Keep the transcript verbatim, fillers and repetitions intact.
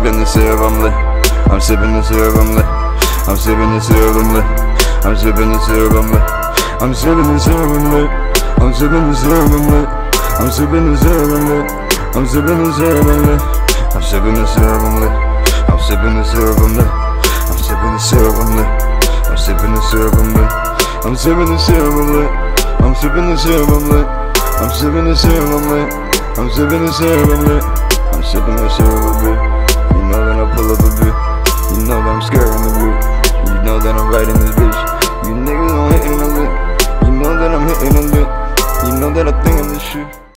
sipping the syrup, I'm lit. I'm sipping the syrup, I'm lit. I'm sipping the syrup, I'm lit. I'm sipping the syrup, I'm lit. I'm sipping the syrup, I'm lit. I'm sipping the syrup, I'm lit. I'm sipping the syrup, I'm lit. I'm sipping the syrup, I'm lit. I'm sipping the syrup, I'm lit. I'm sipping the syrup, I'm lit. I'm sipping the syrup, I'm lit. I'm sipping the syrup, I'm lit. I'm sipping the syrup, I'm lit. I'm sipping the syrup, I'm lit. I'm sipping the syrup, I'm lit. I'm sipping the syrup, I'm lit.